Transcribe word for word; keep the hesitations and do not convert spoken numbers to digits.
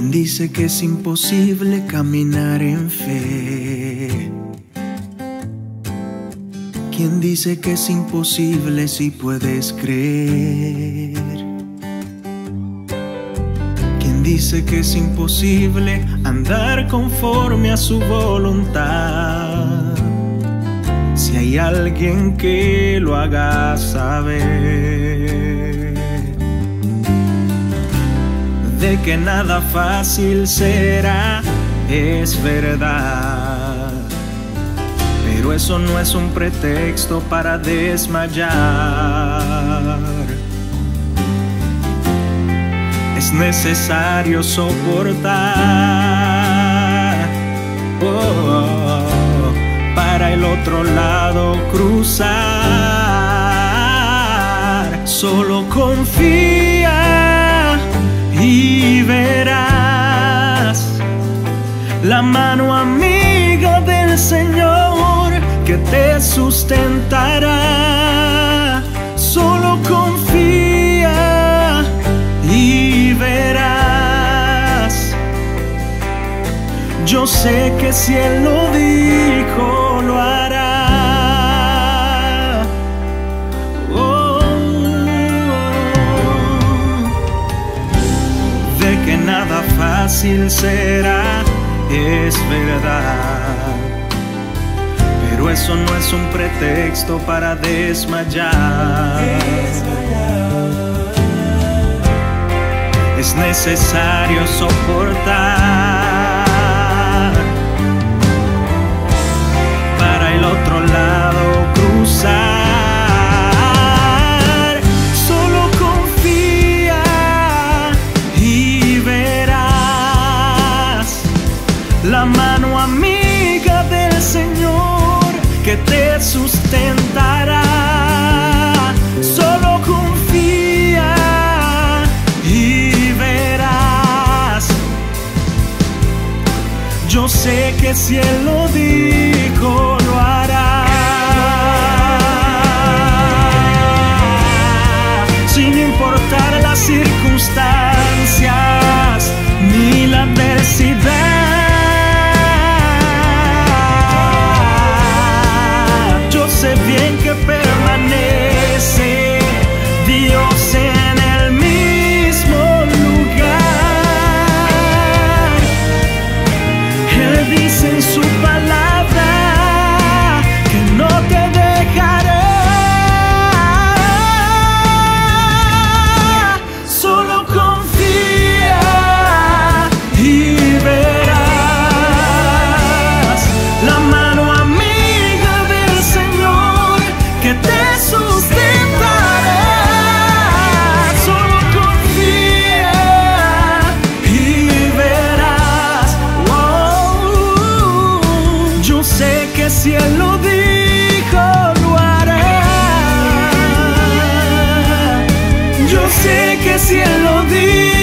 ¿Quién dice que es imposible caminar en fe? ¿Quién dice que es imposible si puedes creer? ¿Quién dice que es imposible andar conforme a su voluntad? Si hay alguien que lo haga saber de que nada fácil será, es verdad, pero eso no es un pretexto para desmayar. Es necesario soportar oh, para el otro lado cruzar. Solo confía y verás la mano amiga del Señor que te sustentará. Solo confía y verás. Yo sé que si Él lo dijo, lo hará. Oh, de que nada fácil será, es verdad, pero eso no es un pretexto para desmayar. Es necesario soportar para el otro lado cruzar. Solo confía y verás la mano amiga del Señor que te sustentará. Solo confía y verás. Yo sé que si Él lo dijo, lo hará. Sin importar las circunstancias ni la adversidad, yo sé bien que permanece Dios en el mismo lugar. Él dice en su palabra que no te dejará. Solo confía y verás la mano amiga del Señor que te sustentará. Solo confía y verás. Oh, yo sé que si Él lo dijo, lo hará. Yo sé que si Él lo dijo,